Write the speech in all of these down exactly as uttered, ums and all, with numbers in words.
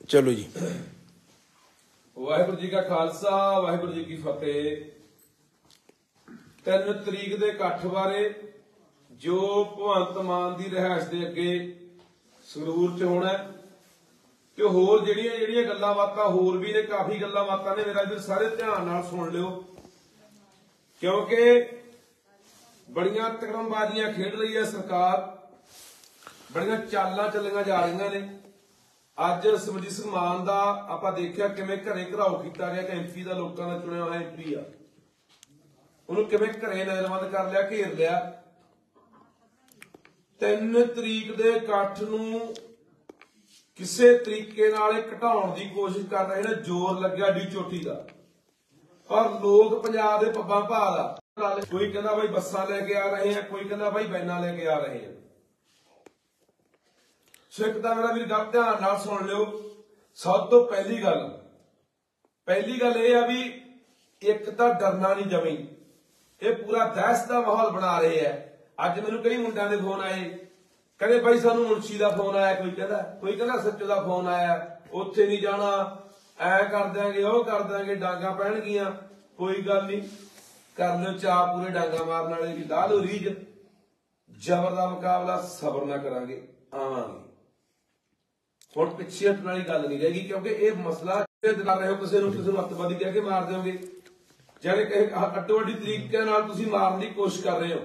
चलो जी। वाहिगुरू जी का खालसा वाहिगुरू जी की फतेह। तीन तरीक के इकट्ठ बारे जो भगवंत मान की रिहाइश के अगे संगरूर च होना ते होर जिहड़ियां जिहड़ियां गल्लां बातां होर भी ने काफी गल्लां बातां ने मेरा भी सारे ध्यान नाल सुन लिओ क्योंकि बड़ियां तकड़मबाजियां खेड रही है सरकार, बड़ियां चालां चलियां जा रही ने। अज सिमरजीत सिंह मान का आपां देखिया किवें घरे घराओ किया गया कि एमपी का लोगों का चुनिया हुआ एमपी आ, उन्होंने किवें घरे नजरबंद कर लिया, घेर लिया। तीन तरीक के इकट्ठ नूं किसी तरीके नाल घटाउण दी कोशिश कर रहे हैं, जोर लग्या डी चोटी का, पर लोग पंजाब दे पब्बां भाअ दा कोई कहंदा भाई बसां लैके आ रहे हैं, कोई कहंदा भाई वैनां लैके आ रहे हैं। सो एक तां मेरा वीर गल ध्यान नाल सुन लिओ। सब तो पहली गल पहली गल यह है भी एक तां डरना नहीं जमी, ये पूरा दहशत का माहौल बना रहे हैं। अज मैनूं कई मुंडियां दे फोन आए, कहते भाई सानूं मुंशी का फोन आया, कोई कहता कोई कहता सच्चो का फोन आया, उत्थे नहीं जाना, ऐ कर देंगे वो कर देंगे, डांगा पैणगियां। कोई गल नहीं, कर लो चाह पूरे डांगा मारन वाले की, ला लो रीझ। जबर का मुकाबला सबर ना करांगे, आवांगे। हुण पिछे हटण वाली गल नहीं रहेगी क्योंकि यह मसला कर रहे हो, किसी किसी अतवादी कह के मार दोगे, जाने अड्डो अड्डी तरीके नाल तुसीं मारन की कोशिश कर रहे हो,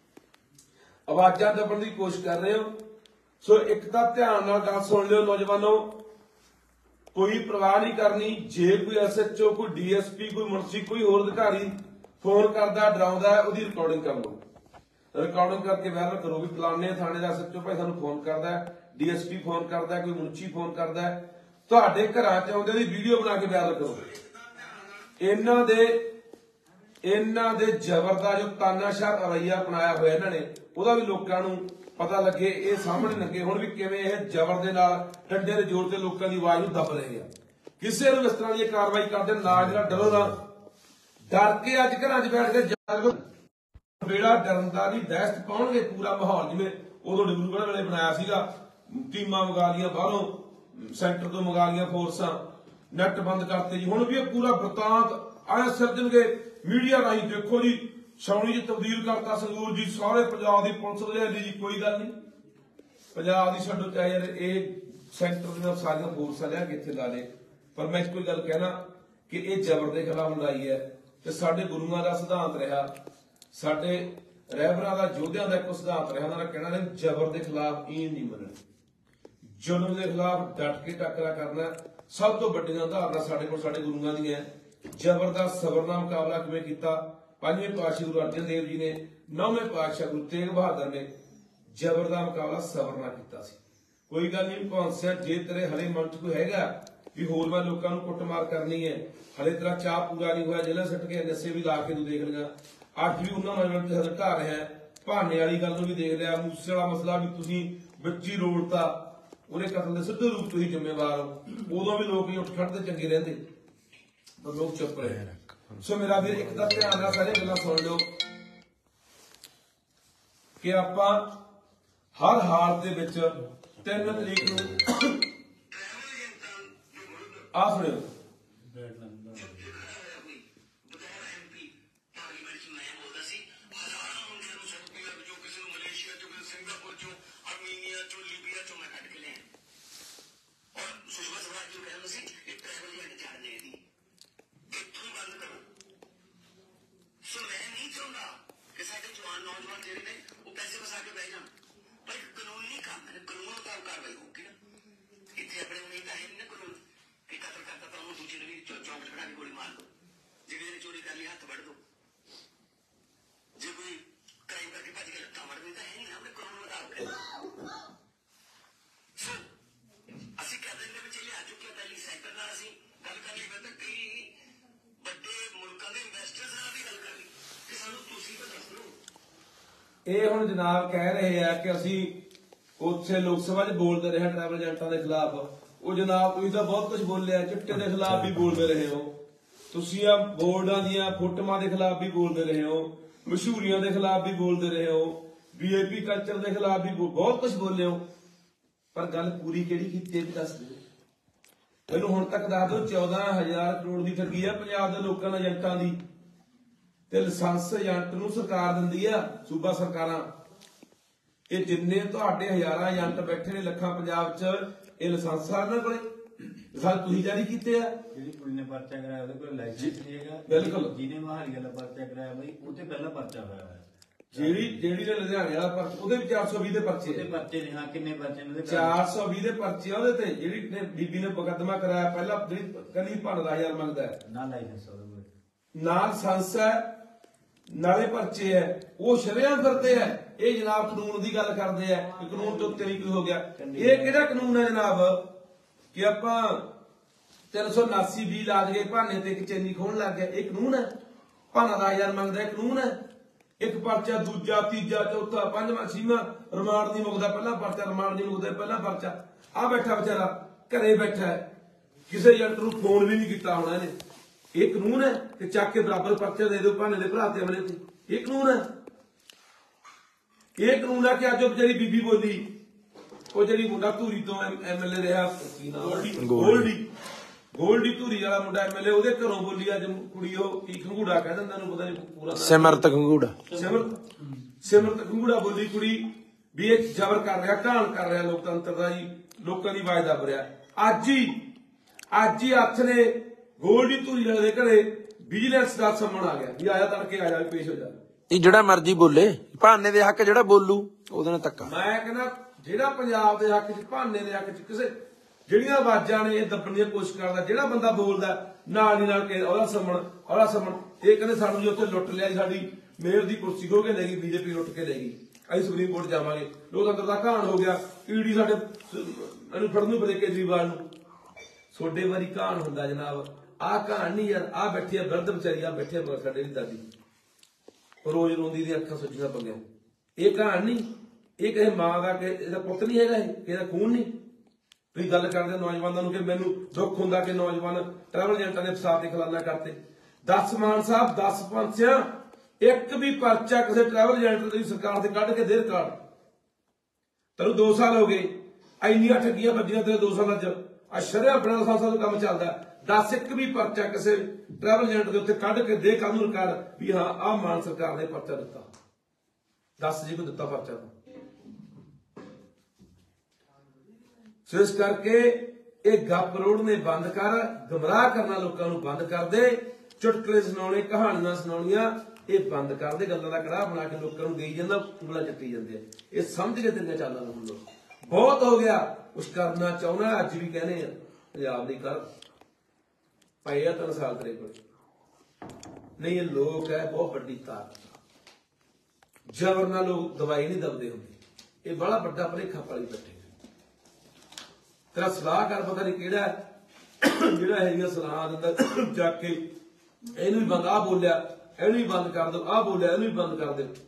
आवाज़ां दबण की कोशिश कर रहे हो। सो एक तां ध्यान नाल गल सुन लिओ नौजवानों, कोई परवाह नहीं करनी। जे कोई एस एच ओ, कोई डी एस पी, कोई मुंशी, कोई होर अधिकारी फोन करता डराउंदा है, उसकी रिकॉर्डिंग कर लो, रिकॉर्डिंग करके वायरल करो भी फलाने थाने का एस एच ओ भाई सानूं फोन करता है, डी एस पी फोन करता है, कोई मुंशी फोन करता है, तुहाडे घरां च आउंदे दी वीडियो बना के वायरल करो। इन्हां दे इन्हां दे जबर का जो तानाशाह रवैया अपनाया होया इन्हां ने, ਉਹਦਾ भी लोगों को पता लगे, ये सामने लगे हुण भी किवें यह जबर दे नाल डंडे दे जोर ते लोगों की आवाज़ नूं दब रहे हैं। किसी नूं इस तरह की कार्रवाई करदे ना जरा डरो ना, डर के अज घरां च बैठ के जागो बेड़ा डरन दा नहीं, दहशत पाउणगे पूरा माहौल जिवें उदों डिब्रूगढ़ वेले बनाया सीगा, टीमां मंगा लिया बाहरों, सेंटर तो मंगा लिया फोर्सां, नैट बंद करते जी। हुण भी पूरा वृतांत आया सिरजणगे मीडिया राही, देखो जी छाउणी च तब्दील करता संगरूर जी, सारे पंजाब की पुलिस ले ली जी। कोई गल नहीं, पंजाब की छड्डो, चाहे यार ये सेंटर दी सारियां फोर्सां लिया के इत्थे ला ले, पर मैं कोई गल कहना कि ये जबर के खिलाफ लड़ाई है ते साडे गुरुआं दा सिद्धांत रहा, साडे रहबरां दा योद्धियां दा इक सिद्धांत रहा, उन्हां दा कहना है जबर के खिलाफ ईन नहीं मननी, जुल्म के खिलाफ डट के टकरा करना। सब तो वड्डियां उदाहरणां साडे कोल साडे गुरुआं दीआं, जबर दा सबर नाल मुकाबला किवें कीता। पंजवें पातशाह गुरु अर्जन देव जी ने, नौवें पातशाह गुरु तेग बहादुर ने जबर का मुकाबला सबर नाल कीता सी। कोई गल नहीं भगवंत सिंह, जे तेरे हले मन च कोई हैगा भी होर मैं लोगों को कुटमार करनी है, हले तेरा चाह पूरा नहीं होया, जेल सट के नशे भी ला के तू देख लिया, अज भी उन्होंने नौजवान ढा रहा है, भाने वाली गल भी देख लिया, मूसे वाला मसला भी तुसीं विच ही रोड़ता, उन्हें कतल के सिद्धे रूप तुसीं जिम्मेवार हो। उदों भी लोग उठ खड़ते चंगे रहंदे, पर लोग चुप रहे। सो मेरा भी एक तां ध्यान नाल सारियां गल्लां सुन लो कि आपां हर हाल दे विच तीन तरीक नूं आ सुणिओ ਇਹ ਹੁਣ ਜਨਾਬ ਕਹਿ ਰਹੇ ਆ ਕਿ ਅਸੀਂ ਉੱਥੇ ਲੋਕ ਸਭਾ 'ਚ ਬੋਲਦੇ ਰਹੇ ਟਰੈਵਲ ਏਜੰਟਾਂ ਦੇ ਖਿਲਾਫ। ਉਹ ਜਨਾਬ ਤੁਸੀਂ ਤਾਂ ਬਹੁਤ ਕੁਝ ਬੋਲਿਆ, ਚਿੱਟੇ ਦੇ ਖਿਲਾਫ ਵੀ ਬੋਲਦੇ ਰਹੇ ਹੋ, ਤੁਸੀਂ ਆ ਬੋਰਡਾਂ ਦੀਆਂ ਫੋਟੋਆਂ ਦੇ ਖਿਲਾਫ ਵੀ ਬੋਲਦੇ ਰਹੇ ਹੋ, ਮਸ਼ਹੂਰੀਆਂ ਦੇ ਖਿਲਾਫ ਵੀ ਬੋਲਦੇ ਰਹੇ ਹੋ, ਵੀਆਈਪੀ ਕਲਚਰ ਦੇ ਖਿਲਾਫ ਵੀ ਬਹੁਤ ਕੁਝ ਬੋਲੇ ਹੋ, ਪਰ ਗੱਲ ਪੂਰੀ ਕਿਹੜੀ ਕੀਤੀ ਇਹ ਵੀ ਦੱਸ ਦਿਓ। ਮੈਨੂੰ ਹੁਣ ਤੱਕ ਦੱਸ ਦਿਓ ਚੌਦਾਂ ਹਜ਼ਾਰ ਕਰੋੜ ਦੀ ਠੱਗੀ ਆ ਪੰਜਾਬ ਦੇ ਲੋਕਾਂ ਦੇ ਏਜੰਟਾਂ ਦੀ ਤੇ ਲਾਇਸੈਂਸ ਏਜੰਟ ਨੂੰ ਸਰਕਾਰ ਦਿੰਦੀ ਆ ਸੂਬਾ ਸਰਕਾਰਾਂ। ਇਹ ਜਿੰਨੇ ਤੁਹਾਡੇ ਹਜ਼ਾਰਾਂ ਏਜੰਟ ਬੈਠੇ ਨੇ ਲੱਖਾਂ ਪੰਜਾਬ 'ਚ ਇਹ ਲਾਇਸੈਂਸ ਆ ਉਹਨਾਂ ਕੋਲੇ ਲਾਇਸੈਂਸ ਤੁਸੀਂ ਜਾਰੀ ਕੀਤੇ ਆ। ਜਿਹੜੀ ਕੁੜੀ ਨੇ ਪਰਚਾ ਕਰਾਇਆ ਉਹਦੇ ਕੋਲ ਲਾਇਸੈਂਸ ਨਹੀਂ ਹੈਗਾ। ਬਿਲਕੁਲ ਜਿਹਨੇ ਮਹਾਲੀ ਵਾਲਾ ਪਰਚਾ ਕਰਾਇਆ ਬਈ ਉਹ ਤੇ ਪਹਿਲਾਂ ਪਰਚਾ ਹੋਇਆ ਹੋਇਆ। ਜਿਹੜੀ ਜਿਹੜੀ ਨੇ ਲੁਧਿਆਣੇ ਵਾਲਾ ਪਰਚਾ ਉਹਦੇ ਵੀ ਚਾਰ ਸੌ ਵੀਹ ਦੇ ਪਰਚੇ ਉਹਦੇ ਪਰਚੇ ਨੇ। ਹਾਂ ਕਿੰਨੇ ਪਰਚੇ ਨੇ ਉਹਦੇ? ਚਾਰ ਸੌ ਵੀਹ ਦੇ ਪਰਚੇ ਉਹਦੇ ਤੇ। ਜਿਹੜੀ ਨੇ ਬੀਬੀ ਨੇ ਮੁਕੱਦਮਾ ਕਰਾਇਆ ਪਹਿਲਾਂ ਜਿਹੜੀ ਕਹਿੰਦੀ ਭੰਨ ਦਾ ਹਜ਼ਾਰ ਮੰਗਦਾ ਹੈ ਨਾ ਲਾਇਸੈਂਸ ਉਹਦੇ ਕੋਲ ਨਾ ਲਾਇਸੈਂਸ ਹੈ ਨਾਲੇ ਪਰਚੇ ਹੈ ਉਹ ਸ਼ਰੇਆਮ ਫਿਰਦੇ ਹੈ। ਇਹ ਜਨਾਬ ਕਾਨੂੰਨ ਦੀ ਗੱਲ ਕਰਦੇ ਆ ਕਿ ਕਾਨੂੰਨ ਤੋਂ ਉੱਤੇ ਨਹੀਂ ਕੋਈ ਹੋ ਗਿਆ। ਇਹ ਕਿਹੜਾ ਕਾਨੂੰਨ ਹੈ ਜਨਾਬ ਕਿ ਆਪਾਂ ਤਿੰਨ ਸੌ ਉਨਾਸੀ ਵੀਹ ਲਾ ਦਈਏ ਭਾਨੇ ਤੇ ਇੱਕ ਚੈਨੀ ਖੋਣ ਲੱਗ ਗਿਆ? ਇਹ ਕਾਨੂੰਨ ਹੈ? ਭਾਨਾ ਦਾ ਹਜ਼ਾਰ ਮੰਗਦਾ ਇਹ ਕਾਨੂੰਨ ਹੈ? ਇੱਕ ਪਰਚਾ ਦੂਜਾ ਤੀਜਾ ਚੌਥਾ ਪੰਜਵਾਂ ਛੇਵਾਂ ਰਿਮਾਂਡ ਨਹੀਂ ਮੁੱਕਦਾ ਪਹਿਲਾਂ ਪਰਚਾ ਰਿਮਾਂਡ ਨਹੀਂ ਮੁੱਕਦਾ ਪਹਿਲਾਂ ਪਰਚਾ। ਆ ਬੈਠਾ ਵਿਚਾਰਾ ਘਰੇ ਬੈਠਾ ਹੈ ਕਿਸੇ ਏਜੰਟ ਨੂੰ ਫੋਨ ਵੀ ਨਹੀਂ ਕੀਤਾ ਹੋਣਾ ਇਹਨੇ। ਇਹ ਕਾਨੂੰਨ ਹੈ ਕਿ ਚੱਕ ਕੇ ਬਰਾਬਰ ਪਰਚਾ ਦੇ ਦਿਓ ਭਾਨੇ ਦੇ ਭਰਾ ਤੇ ਅਮਲੇ ਤੇ? ਇਹ ਕਾਨੂੰਨ ਹੈ? ਇਹ ਕਾਨੂੰਨ ਹੈ ਕਿ ਅੱਜ ਉਹ ਵਿਚਾਰੀ ਬੀਬੀ ਬੋਲੀ ਉਹ ਜਿਹੜੀ ਮੁੰਡਾ ਧੂਰੀ ਤੋਂ ਐਮਐਲਏ ਰਿਹਾ ਗੋਲਡੀ ਗੋਲਡੀ ਧੂਰੀ ਵਾਲਾ ਮੁੰਡਾ ਐਮਐਲਏ ਉਹਦੇ ਘਰੋਂ ਬੋਲੀ ਅੱਜ ਕੁੜੀ ਉਹ ਕੀ ਖੰਗੂੜਾ ਕਹਿ ਦਿੰਦਾ ਨੂੰ ਪਤਾ ਨਹੀਂ ਪੂਰਾ ਸਿਮਰਤ ਖੰਗੂੜਾ ਸਿਮਰਤ ਸਿਮਰਤ ਖੰਗੂੜਾ ਬੋਲੀ ਕੁੜੀ ਵੀ ਇਹ ਜ਼ਬਰ ਕਰ ਰਿਹਾ ਢਾਣ ਕਰ ਰਿਹਾ ਲੋਕਤੰਤਰ ਦਾ ਜੀ ਲੋਕਾਂ ਦੀ ਆਵਾਜ਼ ਦੱਬ ਰਿਹਾ। ਅੱਜ ਹੀ ਅੱਜ ਹੀ ਹੱਥ ਨੇ ਗੋਲਡੀ ਧੂਰੀ ਵਾਲੇ ਦੇ ਘਰੇ ਵਿਜੀਲੈਂਸ ਦਾ ਸੰਮਣ ਆ ਗਿਆ ਵੀ ਆਇਆ ਤੜਕੇ ਆ ਜਾ ਪੇਸ਼ ਹੋ ਜਾ। ਇਹ ਜਿਹੜਾ ਮਰਜ਼ੀ ਬੋਲੇ ਭਾਨੇ ਦੇ ਹੱਕ ਜਿਹੜਾ ਬੋਲੂ ਉਹਦੇ ਨਾਲ ਧੱਕਾ। ਮੈਂ ਕਹਿੰਦਾ ਜਿਹੜਾ ਪੰਜਾਬ ਦੇ ਹੱਕ 'ਚ ਭਾਨੇ ਦੇ ਹੱਕ 'ਚ ਕਿਸੇ ਜਿਹੜੀਆਂ ਆਵਾਜ਼ਾਂ ਨੇ ਇਹ ਦੱਬਣ ਦੀ ਕੋਸ਼ਿਸ਼ ਕਰਦਾ ਜਿਹੜਾ ਬੰਦਾ ਬੋਲਦਾ ਨਾਲ ਦੀ ਨਾਲ ਉਹਦਾ ਸੰਮਣ ਉਹਦਾ ਸੰਮਣ। ਇਹ ਕਹਿੰਦੇ ਸਾਨੂੰ ਜੀ ਉੱਥੇ ਲੁੱਟ ਲਿਆ ਸਾਡੀ ਮੇਅਰ ਦੀ ਕੁਰਸੀ ਖੋ ਕੇ ਲੈ ਗਈ ਬੀਜੇਪੀ ਲੁੱਟ ਕੇ ਲੈ ਗਈ ਅਸੀਂ ਸੁਪਰੀਮ ਕੋਰਟ ਜਾਵਾਂਗੇ ਲੋਕਤੰਤਰ ਦਾ ਘਾਣ ਹੋ ਗਿਆ ਈਡੀ ਸਾਡੇ ਇਹਨੂੰ ਫੜਨ ਨੂੰ ਪਰੇ ਕੇਜਰੀਵਾਲ ਨੂੰ। ਤੁਹਾਡੇ ਵਾਰੀ ਘਾਣ ਹੁੰਦਾ ਜਨਾਬ ਆਹ ਘਾਣ ਨਹੀਂ ਯਾਰ। ਆਹ ਬੈਠੀ ਆ ਬਿਰਧ ਵਿਚਾਰੀ ਆ ਬੈਠੇ ਸਾਡੇ ਦੀ ਦਾਦੀ ਰੋਜ਼ ਰੋਂਦੀ ਦੀਆਂ ਅੱਖਾਂ ਸੁੱਜੀਆਂ ਪਈਆਂ। ਇਹ ਘਾਣ ਨਹੀਂ ਇਹ ਕਿਸੇ ਮਾਂ ਦਾ ਕਿ ਇਹਦਾ ਪੁੱਤ ਨਹੀਂ ਹੈਗਾ ਇਹ ਇਹਦਾ ਖੂਨ ਨਹੀਂ। ਤੁਸੀਂ ਗੱਲ ਕਰਦੇ ਨੌਜਵਾਨਾਂ ਨੂੰ ਕਿ ਮੈਨੂੰ ਦੁੱਖ ਹੁੰਦਾ ਕਿ ਨੌਜਵਾਨ ਟਰੈਵਲ ਏਜੰਟਾਂ ਦੇ ਫਸਾਦ ਤੇ ਖਲਾਨਾ ਕਰਤੇ। ਦਸ ਮਾਨ ਸਾਹਿਬ ਦਸ ਪੰਥਿਆਂ ਇੱਕ ਵੀ ਪਰਚਾ ਕਿਸੇ ਟਰੈਵਲ ਏਜੰਟ ਦੀ ਸਰਕਾਰ ਤੇ ਕੱਢ ਕੇ ਦੇ ਰਿਕਾਰਡ। ਤੈਨੂੰ ਦੋ ਸਾਲ ਹੋ ਗਏ ਇੰਨੀਆਂ ਠੱਗੀਆਂ ਵੱਜੀਆਂ ਤੇਰੇ ਦੋ ਸਾਲਾਂ ਚ ਆ ਸ਼ਰਿਆ ਬਣਾ ਸਾਲ ਤੋਂ ਕੰਮ ਚੱਲਦਾ। ਦਸ ਇੱਕ ਵੀ ਪਰਚਾ ਕਿਸੇ ਟਰੈਵਲ ਏਜੰਟ ਦੇ ਉੱਤੇ ਕੱਢ ਕੇ ਦੇ ਕਾਨੂੰਨ ਰਿਕਾਰਡ ਵੀ ਹਾਂ ਆਹ ਮਾਨ ਸਰਕਾਰ ਨੇ ਪਰਚਾ ਦਿੱਤਾ। ਦਸ ਜੀ ਕੋ ਦਿੱਤਾ ਪਰਚਾ। ਸੋ ਇਸ ਕਰਕੇ ਇਹ ਗੱਪ ਰੋੜ ਨੇ ਬੰਦ ਕਰ ਗੁੰਮਰਾਹ ਕਰਨਾ ਲੋਕਾਂ ਨੂੰ ਬੰਦ ਕਰ ਦੇ। ਚੁਟਕਲੇ ਸੁਣਾਉਣੇ ਕਹਾਣੀਆਂ ਸੁਣਾਉਣੀਆਂ ਇਹ ਬੰਦ ਕਰ ਦੇ। ਗੱਲਾਂ ਦਾ ਕੜਾਹ ਬਣਾ ਕੇ ਲੋਕਾਂ ਨੂੰ ਦੇਈ ਜਾਂਦਾ ਉਂਗਲਾਂ ਚੱਟੀ ਜਾਂਦੇ ਆ। ਇਹ ਸਮਝ ਕੇ ਤੇਰੀਆਂ ਚਾਲਾਂ ਨੂੰ ਹੁਣ ਲੋਕ ਬਹੁਤ ਹੋ ਗਿਆ ਕੁਛ ਕਰਨਾ ਚਾਹੁੰਦਾ ਅੱਜ ਵੀ ਕਹਿੰਦੇ ਆ ਪੰਜਾਬ ਦੀ ਕਰ ਪਏ ਆ ਤਿੰਨ ਸਾਲ ਤੇਰੇ ਕੋਲ ਨਹੀਂ। ਇਹ ਲੋਕ ਹੈ ਬਹੁਤ ਵੱਡੀ ਤਾਕਤ ਜ਼ਬਰ ਨਾਲ ਲੋਕ ਦਵਾਈ ਨਹੀਂ ਦਬਦੇ ਹੁੰਦੇ। ਇਹ ਬੜਾ ਵੱਡਾ ਭਲੇਖਾ ਪਾਲੀ ਬੈਠੇ ਤੇਰਾ ਸਲਾਹਕਾਰ ਪਤਾ ਨਹੀਂ ਕਿਹੜਾ ਜਿਹੜਾ ਹੈ ਸਲਾਹ ਦਿੰਦਾ ਜਾ ਕੇ ਇਹਨੂੰ ਵੀ ਬੰਦ ਆਹ ਬੋਲਿਆ ਇਹਨੂੰ ਵੀ ਬੰਦ ਕਰ ਦਿਓ ਆਹ ਬੋਲਿਆ ਇਹਨੂੰ ਵੀ ਬੰਦ ਕਰ ਦਿਓ।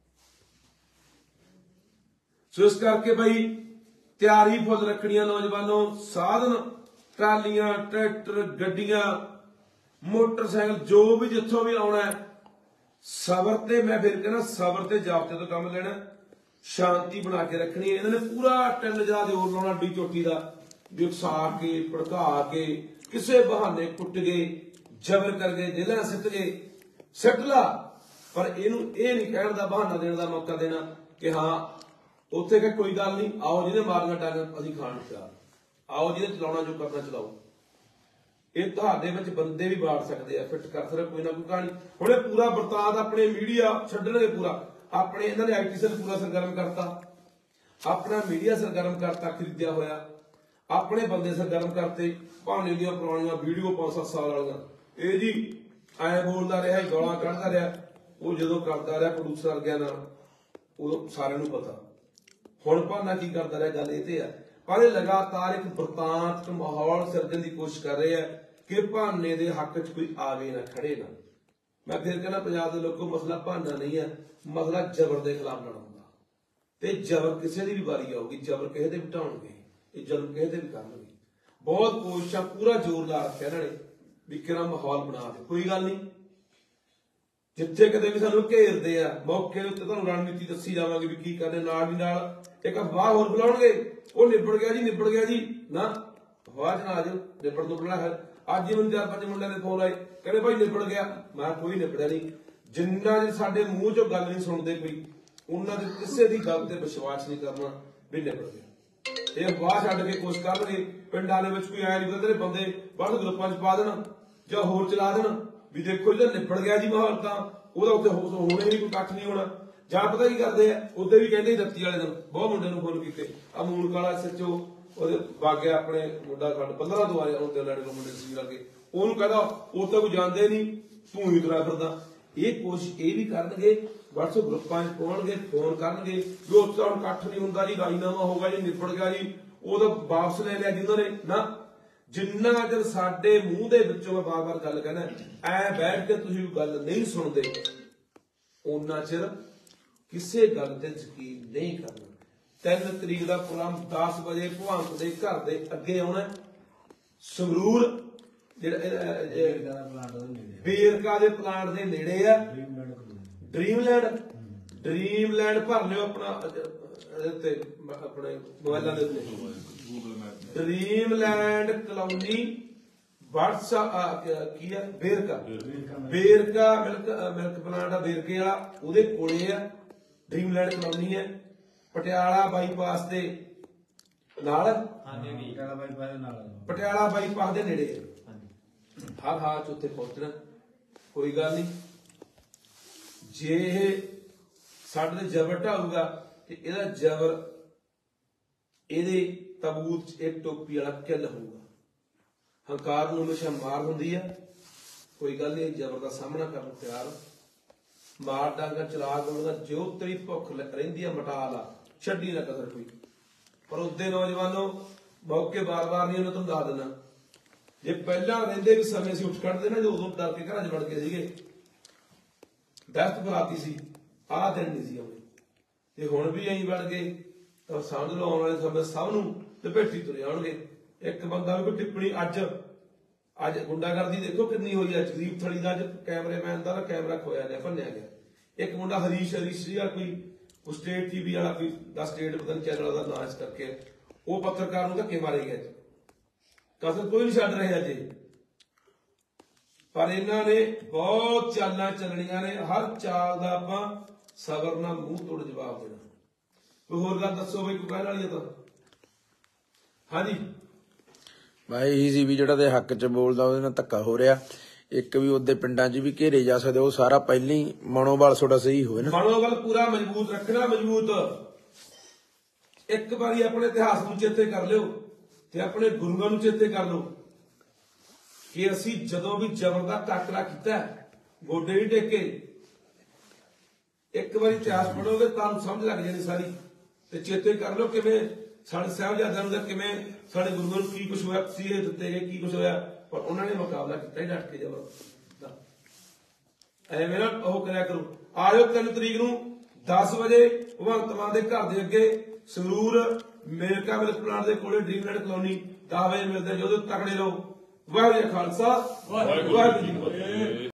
ਸੋ ਇਸ ਕਰਕੇ ਬਈ ਤਿਆਰੀ ਫੁੱਲ ਰੱਖਣੀਆਂ ਨੌਜਵਾਨੋ। ਸਾਧਨ ਟਰਾਲੀਆਂ ਟਰੈਕਟਰ ਗੱਡੀਆਂ ਮੋਟਰਸਾਈਕਲ ਜੋ ਵੀ ਜਿੱਥੋਂ ਵੀ ਆਉਣਾ ਸਬਰ ਤੇ ਮੈਂ ਫਿਰ ਕਹਿੰਦਾ ਸਬਰ ਤੇ ਜ਼ਾਬਤੇ ਤੋਂ ਕੰਮ ਲੈਣਾ ਸ਼ਾਂਤੀ ਬਣਾ ਕੇ ਰੱਖਣੀ। ਇਹਨਾਂ ਨੇ ਪੂਰਾ ਟਿੰਨ ਜਰਾ ਦੇ ਹੋਰ ਲਾਉਣਾ ਡੀ ਚੋਟੀ ਦਾ ਵੀ ਉਕਸਾ ਕੇ ਭੜਕਾ ਕੇ ਕਿਸੇ ਬਹਾਨੇ ਕੁੱਟ ਗਏ ਜ਼ਬਰ ਕਰ ਗਏ ਜੇਲ੍ਹਾਂ ਸਿੱਟ ਗਏ ਸਿੱਟ ਲਾ। ਪਰ ਇਹਨੂੰ ਇਹ ਨਹੀਂ ਕਹਿਣ ਦਾ ਬਹਾਨਾ ਦੇਣ ਦਾ ਮੌਕਾ ਦੇਣਾ ਕਿ ਹਾਂ ਉੱਥੇ ਕਿ ਕੋਈ ਗੱਲ ਨਹੀਂ ਆਓ ਜਿਹਨੇ ਮਾਰਨਾ ਟਾਂਗ ਅਸੀਂ ਖਾਣ ਤਿਆਰ ਆਓ ਜਿਹਨੇ ਚਲਾਉਣਾ ਜੋ ਕਰਨਾ ਚਲਾਓ। ਇਹ ਤੁਹਾਡੇ ਵਿੱਚ ਬੰਦੇ ਵੀ ਬਾੜ ਸਕਦੇ ਆ ਫਿੱਟ ਕਰ ਸਕਦੇ ਕੋਈ ਨਾ ਕੋਈ ਕਹਾਣੀ। ਹੁਣ ਇਹ ਪੂਰਾ ਬਰਤਾਦ ਆਪਣੇ ਮੀਡੀਆ ਛੱਡਣਗੇ ਪੂਰਾ ਆਪਣੇ ਇਹਨਾਂ ਨੇ ਆਈਟੀ ਸੈੱਲ ਪੂਰਾ ਸਰਗਰਮ ਕਰਤਾ ਆਪਣਾ ਮੀਡੀਆ ਸਰਗਰਮ ਕਰਤਾ ਖਰੀਦਿਆ ਹੋਇਆ ਆਪਣੇ ਬੰਦੇ ਸਰਗਰਮ ਕਰਤੇ ਭਾਣੇ ਦੀਆਂ ਪੁਰਾਣੀਆਂ ਵੀਡੀਓ ਪੰਜ ਸੱਤ ਸਾਲ ਵਾਲੀਆਂ ਇਹ ਜੀ ਐ ਬੋਲਦਾ ਰਿਹਾ ਗਾਲਾਂ ਕੱਢਦਾ ਰਿਹਾ ਉਹ ਜਦੋਂ ਕਰਦਾ ਰਿਹਾ ਪ੍ਰੋਡਿਊਸਰ ਗਿਆ ਨਾਲ ਉਦੋਂ ਸਾਰਿਆਂ ਨੂੰ ਪਤਾ। ਹੁਣ ਭਾਨਾ ਕੀ ਕਰਦਾ ਰਿਹਾ ਗੱਲ ਇਹ ਤੇ ਆ ਪਰ ਇਹ ਲਗਾਤਾਰ ਇੱਕ ਬਰਤਾਂਤ ਮਾਹੌਲ ਸਿਰਜਣ ਦੀ ਕੋਸ਼ਿਸ਼ ਕਰ ਰਹੇ ਆ ਕਿ ਭਾਨੇ ਦੇ ਹੱਕ 'ਚ ਕੋਈ ਆਵੇ ਨਾ ਖੜੇ ਨਾ। ਮੈਂ ਫਿਰ ਕਹਿੰਦਾ ਪੰਜਾਬ ਦੇ ਲੋਕੋ ਮਸਲਾ ਭਾਨਾ ਨਹੀਂ ਹੈ ਮਸਲਾ ਜ਼ਬਰ ਦੇ ਖਿਲਾਫ ਲੜਨ ਦਾ ਤੇ ਜ਼ਬਰ ਕਿਸੇ ਦੀ ਵੀ ਵਾਰੀ ਆਊਗੀ ਜ਼ਬਰ ਕਿਸੇ ਦੇ ਵੀ ਢਾਉਣਗੇ ਇਹ ਜ਼ੁਲਮ ਕਿਸੇ ਦੇ ਵੀ ਕਰਨਗੇ। ਬਹੁਤ ਕੋਸ਼ਿਸ਼ਾਂ ਪੂਰਾ ਜ਼ੋਰ ਲਾ ਰੱਖਿਆ ਇਹਨਾਂ ਨੇ ਵੀ ਕਿਹੜਾ ਮਾਹੌਲ ਬਣਾ ਦੇ। ਕੋਈ ਗੱਲ ਨਹੀਂ ਜਿੱਥੇ ਕਿਤੇ ਵੀ ਸਾਨੂੰ ਘੇਰਦੇ ਆ ਮੌਕੇ ਦੇ ਉੱਤੇ ਤੁਹਾਨੂੰ ਰਣਨੀਤੀ ਦੱਸੀ ਜਾਵਾਂਗੇ ਵੀ ਕੀ ਕਰਨੇ। ਨਾਲ ਦੀ ਨਾਲ ਇੱਕ ਅਫਵਾਹ ਹੋਰ ਬੁਲਾਉਣਗੇ ਉਹ ਨਿਬੜ ਗਿਆ ਜੀ ਨਿਬੜ ਗਿਆ ਜੀ ਨਾ ਅਫਵਾਹ ਚ ਨਾ ਆ ਜਾਓ, ਨਿਬੜ ਦੁਬੜਨਾ ਹੈ। ਅੱਜ ਹੀ ਮੈਨੂੰ ਚਾਰ ਪੰਜ ਮੁੰਡਿਆਂ ਦੇ ਫੋਨ ਆਏ, ਕਹਿੰਦੇ ਭਾਈ ਨਿਬੜ ਗਿਆ। ਮੈਂ ਕਿਹਾ ਕੋਈ ਨਿਬੜਿਆ ਨਹੀਂ। ਜਿੰਨਾ ਚਿਰ ਸਾਡੇ ਮੂੰਹ ਚੋਂ ਗੱਲ ਨਹੀਂ ਸੁਣਦੇ ਕੋਈ, ਉਹਨਾਂ ਦੇ ਕਿਸੇ ਦੀ ਗੱਲ ਤੇ ਵਿਸ਼ਵਾਸ ਨਹੀਂ ਕਰਨਾ ਵੀ ਨਿਬੜ ਗਿਆ। ਇਹ ਅਫਵਾਹ ਛੱਡ ਕੇ ਕੋਸ਼ਿਸ਼ ਕਰਨਗੇ ਪਿੰਡਾਂ ਦੇ ਵਿੱਚ ਕੋਈ ਐ ਨਹੀਂ ਤੇਰੇ ਬੰਦੇ ਬਾਹਰ ਗਰੁੱਪਾਂ ਚ ਪਾ ਦੇਣ ਜਾਂ ਹੋਰ ਚਲਾ ਦੇਣ ਵੀ ਦੇਖੋ ਜੇ ਨਿਬੜ ਗਿਆ ਜੀ ਮਾਹੌਲ, ਤਾਂ ਉਹਦਾ ਉੱਤੇ ਹੋਣੇ ਨਹੀਂ, ਕੋਈ ਇਕੱਠ ਨਹੀਂ ਹੋਣਾ। ਜਾਂ ਪਤਾ ਕੀ ਕਰਦੇ ਆ, ਉਹਦੇ ਵੀ ਕਹਿੰਦੇ ਰੱਤੀ ਵਾਲੇ ਦਿਨ ਬਹੁਤ ਮੁੰਡੇ ਨੂੰ ਫੋਨ ਕੀਤੇ, ਆ ਮੂਲ ਕਾਲਾ ਸੱਚੋ ਉਹਦੇ ਬਾਗਿਆ ਆਪਣੇ ਮੁੰਡਾ ਕੱਢ ਪੰਦਰਾਂ ਤੋਂ ਆਇਆ ਉਹਦੇ ਲੜੇ ਕੋਲ ਮੁੰਡੇ ਸੀ ਲੱਗੇ, ਉਹਨੂੰ ਕਹਿੰਦਾ ਉਹ ਤਾਂ ਕੋਈ ਜਾਣਦੇ ਨਹੀਂ, ਤੂੰ ਹੀ ਤੁਰਿਆ ਫਿਰਦਾ। ਇਹ ਕੋਸ਼ਿਸ਼ ਇਹ ਵੀ ਕਰਨਗੇ, WhatsApp ਗਰੁੱਪਾਂ 'ਚ ਪਾਉਣਗੇ, ਫੋਨ ਕਰਨਗੇ ਵੀ ਉੱਥੇ ਤਾਂ ਹੁਣ ਇਕੱਠ ਨਹੀਂ ਹੁੰਦਾ ਜੀ, ਰਾਜੀਨਾਮਾ ਹੋਗਾ ਜੀ, ਨਿਬੜ ਗਿਆ ਜੀ, ਉਹ ਤਾਂ ਵਾਪਸ ਲੈ ਲਿਆ ਜਿੰਨਾਂ ਨੇ ਨਾ। ਜਿੰਨਾ ਚਿਰ ਸਾਡੇ ਮੂੰਹ ਦੇ ਵਿੱਚੋਂ ਮੈਂ ਬਾਰ ਬਾਰ ਗੱਲ ਕਹਿੰਦਾ ਐ ਬੈਠ ਕੇ ਤੁਸੀਂ ਗੱਲ ਨਹੀਂ ਸੁਣਦੇ, ਉਹਨਾਂ ਚਿਰ ਕਿਸੇ ਗੱਲ ਤੇ ਯਕੀਨ ਨਹੀਂ ਕਰਨਾ। ਤਿੰਨ ਤਰੀਕ ਦਾ ਪ੍ਰੋਗਰਾਮ ਦਸ ਵਜੇ ਭਗਵੰਤ ਦੇ ਘਰ ਦੇ ਅੱਗੇ ਆਉਣਾ, ਸੰਗਰੂਰ ਜਿਹੜਾ ਵੇਰਕਾ ਦੇ ਪਲਾਂਟ ਦੇ ਨੇੜੇ ਆ, ਡ੍ਰੀਮਲੈਂਡ। ਡ੍ਰੀਮਲੈਂਡ ਭਰ ਲਿਓ ਆਪਣਾ ਤੇ ਆਪਣੇ ਮੋਬਾਈਲਾਂ ਦੇ ਉੱਤੇ, ਡ੍ਰੀਮਲੈਂਡ ਕਲੋਨੀ WhatsApp ਕੀ ਆ, Verka Verka milk milk plant ਆ ਵੇਰਕੇ ਵਾਲਾ, ਉਹਦੇ ਕੋਲੇ ਆ ਡ੍ਰੀਮਲੈਂਡ ਕਲੋਨੀ ਹੈ, ਪਟਿਆਲਾ ਬਾਈਪਾਸ ਦੇ ਨਾਲ, ਪਟਿਆਲਾ ਬਾਈਪਾਸ ਦੇ ਨਾਲ, ਪਟਿਆਲਾ ਬਾਈਪਾਸ ਦੇ ਨੇੜੇ ਹੈ। ਹਰ ਹਾਲ ਚ ਉੱਥੇ ਪਹੁੰਚਣਾ, ਕੋਈ ਗੱਲ ਨਹੀਂ। ਜੇ ਇਹ ਸਾਡੇ ਤੇ ਜ਼ਬਰ ਢਾਊਗਾ ਤੇ ਇਹਦਾ ਜ਼ਬਰ ਇਹਦੇ ਤਬੂਤ ਚ ਇੱਕ ਟੋਪੀ ਵਾਲਾ ਕਿੱਲ ਹੋਊਗਾ। ਹੰਕਾਰ ਨੂੰ ਹਮੇਸ਼ਾ ਮਾਰ ਹੁੰਦੀ ਹੈ, ਕੋਈ ਗੱਲ ਨਹੀਂ, ਜ਼ਬਰ ਦਾ ਸਾਹਮਣਾ ਕਰਨ ਨੂੰ ਤਿਆਰ। ਮਾਰ ਡਾਂਗਾ ਚਲਾ ਗੁੰਗਾ, ਜੋ ਤੇਰੀ ਭੁੱਖ ਰਹਿੰਦੀ ਆ ਮਟਾ ਲਾ, ਛੱਡੀ ਨਾ ਕਦਰ ਕੋਈ। ਪਰ ਉਹਦੇ ਨੌਜਵਾਨੋ ਮੌਕੇ ਬਾਰ-ਬਾਰ ਨਹੀਂ, ਉਹਨੂੰ ਤੁਹਾਨੂੰ ਦੱਸ ਦਿੰਦਾ, ਜੇ ਪਹਿਲਾਂ ਰਹਿੰਦੇ ਵੀ ਸਮੇਂ ਸੀ ਉੱਠ ਕੱਢਦੇ ਨਾ, ਜੋ ਉਦੋਂ ਡਰ ਕੇ ਘਰਾਂ 'ਚ ਵੜ ਗਏ ਸੀਗੇ, ਦਹਿਸ਼ਤ ਫੈਲਾਤੀ ਸੀ, ਆਹ ਦਿਨ ਨਹੀਂ ਸੀ ਆਉਣੇ। ਜੇ ਹੁਣ ਵੀ ਐਂ ਵੜ ਗਏ ਤਾਂ ਸਮਝ ਲਓ ਆਉਣ ਵਾਲੇ ਸਮੇਂ ਸਭ ਨੂੰ ਲਪੇਟੀ ਤੁਰੇ ਆਉਣਗੇ। ਇੱਕ ਬੰਦਾ ਵੀ ਕੋਈ ਟਿੱਪਣੀ ਅੱਜ ਅੱਜ ਗੁੰਡਾਗਰਦੀ ਦੇਖੋ ਕਿੰਨੀ ਹੋਈ ਹੈ, ਜਗਦੀਪ ਥਲੀ ਦਾ ਅੱਜ ਕੈਮਰੇਮੈਨ ਦਾ ਕੈਮਰਾ ਖੋਇਆ ਗਿਆ, ਭੰਨਿਆ ਗਿਆ। ਇੱਕ ਮੁੰਡਾ ਹਰੀਸ਼ ਹਰੀਸ਼ ਸੀਗਾ, ਕੋਈ ਸਟੇਟ ਟੀਵੀ ਵਾਲਾ, ਕੋਈ ਦਾ ਸਟੇਟ ਪਤਾ ਨਹੀਂ ਚੈਨਲ ਦਾ ਨਾਂ ਇਸ ਕਰਕੇ, ਉਹ ਪੱਤਰਕਾਰ ਨੂੰ ਧੱਕੇ ਮਾਰੇ ਗਏ। ਕਸਰ ਕੋਈ ਨਹੀਂ ਛੱਡ ਰਿਹਾ ਜੇ, ਪਰ ਇਹਨਾਂ ਨੇ ਬਹੁਤ ਚਾਲਾਂ ਚੱਲਣੀਆਂ ਨੇ, ਹਰ ਚਾਲ ਦਾ ਆਪਾਂ ਸਬਰ ਨਾਲ ਮੂੰਹ ਤੋੜ ਜਵਾਬ ਦੇਣਾ। ਕੋਈ ਹੋਰ ਗੱਲ ਦੱਸੋ ਬਈ, ਕੋਈ ਕਹਿਣ ਵਾਲੀ ਹੈ ਤਾਂ? ਹਾਂਜੀ ਭਾਈ ਇਹੀ ਸੀ ਵੀ ਜਿਹੜਾ ਤੇ ਹੱਕ 'ਚ ਬੋਲਦਾ ਉਹਦੇ ਨਾਲ ਧੱਕਾ ਹੋ ਰਿਹਾ। ਇੱਕ ਵੀ ਉਹਦੇ ਪਿੰਡਾਂ 'ਚ ਵੀ ਘੇਰੇ ਜਾ ਸਕਦੇ, ਉਹ ਸਾਰਾ ਪਹਿਲਾਂ ਹੀ ਮਨੋਬਲ ਤੁਹਾਡਾ ਸਹੀ ਹੋਵੇ ਨਾ, ਮਨੋਬਲ ਪੂਰਾ ਮਜ਼ਬੂਤ ਰੱਖਣਾ, ਮਜ਼ਬੂਤ। ਇੱਕ ਵਾਰੀ ਆਪਣੇ ਇਤਿਹਾਸ ਨੂੰ ਚੇਤੇ ਕਰ ਲਿਓ ਤੇ ਆਪਣੇ ਗੁਰੂਆਂ ਨੂੰ ਚੇਤੇ ਕਰ ਲਓ ਕਿ ਅਸੀਂ ਜਦੋਂ ਵੀ ਜ਼ਬਰ ਦਾ ਟਾਕਰਾ ਕੀਤਾ, ਗੋਡੇ ਨਹੀਂ ਟੇਕੇ। ਇੱਕ ਵਾਰੀ ਇਤਿਹਾਸ ਪੜ੍ਹੋਗੇ ਤੁਹਾਨੂੰ ਸਮਝ ਲੱਗ ਜਾਣੀ ਸਾਰੀ, ਤੇ ਚੇਤੇ ਕਰ ਲਓ ਕਿਵੇਂ ਸਾਡੇ ਸਾਹਿਬਜ਼ਾਦਿਆਂ ਨੂੰ, ਕਿਵੇਂ ਸਾਡੇ ਗੁਰੂਆਂ ਨੂੰ ਕੀ ਕੁਛ ਹੋਇਆ, ਸੀਰੇ ਦਿੱਤੇ ਗਏ, ਕੀ ਕੁਛ ਹੋਇਆ, ਪਰ ਉਹਨਾਂ ਨੇ ਮੁਕਾਬਲਾ ਕੀਤਾ ਹੀ ਡਟ ਕੇ ਜ਼ਬਰ ਦਾ। ਐਵੇਂ ਨਾ ਉਹ ਕਰਿਆ ਕਰੋ। ਆਇਓ ਤਿੰਨ ਤਰੀਕ ਨੂੰ ਦਸ ਵਜੇ ਭਗਵੰਤ ਮਾਨ ਦੇ ਘਰ ਦੇ ਅੱਗੇ, ਸੰਗਰੂਰ ਮੇਰਕਾ ਮਿਲਕ ਪਲਾਂਟ ਦੇ ਕੋਲੇ, ਡ੍ਰੀਮਲੈਂਡ ਕਲੋਨੀ, ਦਸ ਵਜੇ ਮਿਲਦੇ। ਜਦੋਂ ਤਕੜੇ ਰਹੋ। ਵਾਹਿਗੁਰੂ ਜੀ ਕਾ ਖਾਲਸਾ, ਵਾਹਿਗੁਰੂ ਜੀ ਕੀ ਫਤਿਹ।